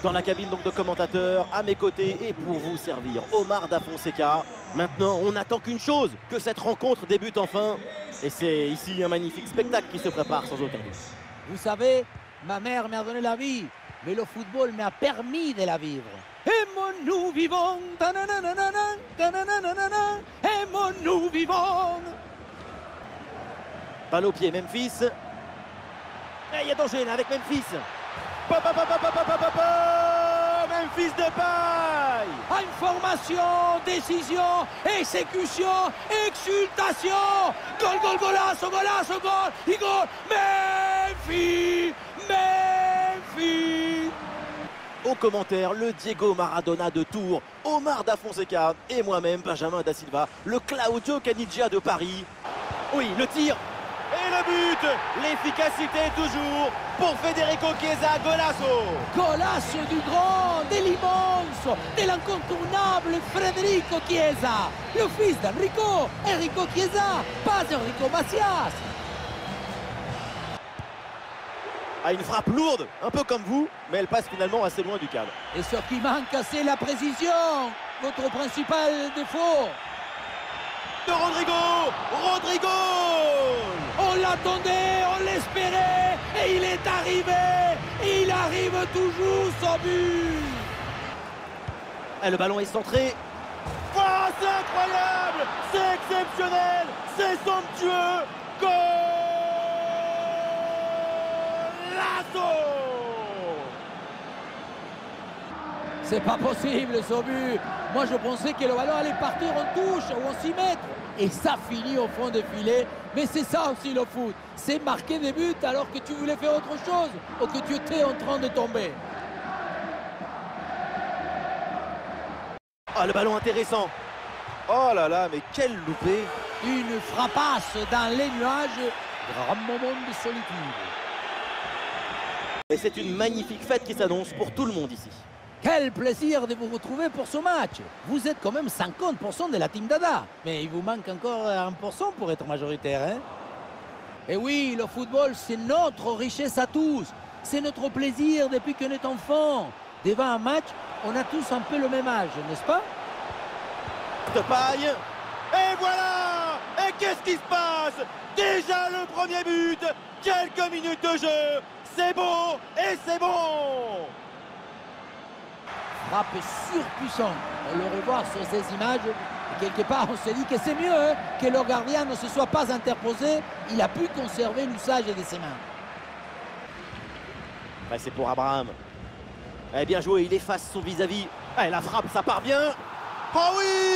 Dans la cabine donc de commentateurs, à mes côtés et pour vous servir, Omar Da Fonseca. Maintenant, on n'attend qu'une chose, que cette rencontre débute enfin. Et c'est ici un magnifique spectacle qui se prépare sans aucun doute. Vous savez, ma mère m'a donné la vie, mais le football m'a permis de la vivre. Aimons-nous vivons, tananana, tananana, aimons-nous vivons. Balle au pied, Memphis. Et il y a danger là avec Memphis. Memphis Depay. Information, décision, exécution, exultation. Gol, gol, golazo, golazo, gol, y gol. Memphis, Memphis. Au commentaire, le Diego Maradona de Tours, Omar Da Fonseca et moi-même, Benjamin Da Silva, le Claudio Caniggia de Paris. Oui, le tir. Et le but, l'efficacité toujours pour Federico Chiesa, golazo. Golazo du grand, de l'immense, de l'incontournable Federico Chiesa, le fils d'Enrico, Enrico Chiesa, pas Enrico Macias. À une frappe lourde, un peu comme vous, mais elle passe finalement assez loin du cadre. Et ce qui manque, c'est la précision, votre principal défaut. De Rodrigo. On l'attendait, on l'espérait, et il est arrivé. Il arrive toujours son but. Et le ballon est centré. Oh, c'est incroyable, c'est exceptionnel, c'est somptueux. Golazo. C'est pas possible ce but. Moi je pensais que le ballon allait partir en touche ou en 6 mètres. Et ça finit au fond des filets. Mais c'est ça aussi le foot. C'est marquer des buts alors que tu voulais faire autre chose ou que tu étais en train de tomber. Ah, le ballon intéressant. Oh là là, mais quel loupé. Une frappasse dans les nuages. Grand moment de solitude. Et c'est une magnifique fête qui s'annonce pour tout le monde ici. Quel plaisir de vous retrouver pour ce match. Vous êtes quand même 50% de la team Dada. Mais il vous manque encore 1% pour être majoritaire. Hein? Et oui, le football, c'est notre richesse à tous. C'est notre plaisir depuis qu'on est enfant. Devant un match, on a tous un peu le même âge, n'est-ce pas? Depay. Et voilà. Et qu'est-ce qui se passe? Déjà le premier but. Quelques minutes de jeu. C'est beau et c'est bon. Frappe surpuissante. On le revoit sur ces images. Et quelque part, on se dit que c'est mieux hein, que le gardien ne se soit pas interposé. Il a pu conserver l'usage de ses mains. Ouais, c'est pour Abraham. Eh, bien joué, il efface son vis-à-vis. Eh, la frappe, ça part bien. Oh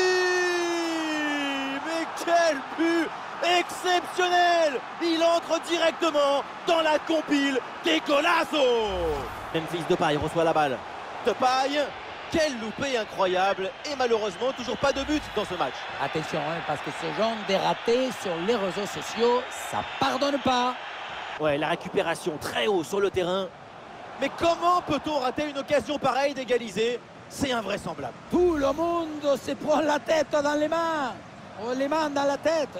oui! Mais quel but exceptionnel! Il entre directement dans la compile des golazos. Memphis Depay reçoit la balle. Depay, quel loupé incroyable et malheureusement toujours pas de but dans ce match. Attention, hein, parce que ce genre de raté sur les réseaux sociaux, ça pardonne pas. Ouais, la récupération très haut sur le terrain. Mais comment peut-on rater une occasion pareille d'égaliser? C'est invraisemblable. Tout le monde se prend la tête dans les mains. On les mains dans la tête.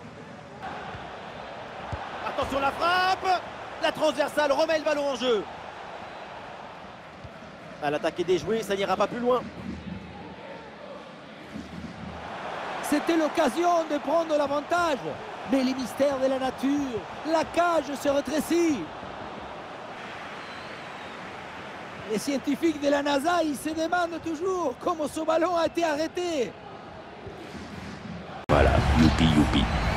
Attention la frappe. La transversale remet le ballon en jeu. L'attaque est déjouée, ça n'ira pas plus loin. C'était l'occasion de prendre l'avantage. Mais les mystères de la nature, la cage se rétrécit. Les scientifiques de la NASA, ils se demandent toujours comment ce ballon a été arrêté. Voilà, youpi youpi.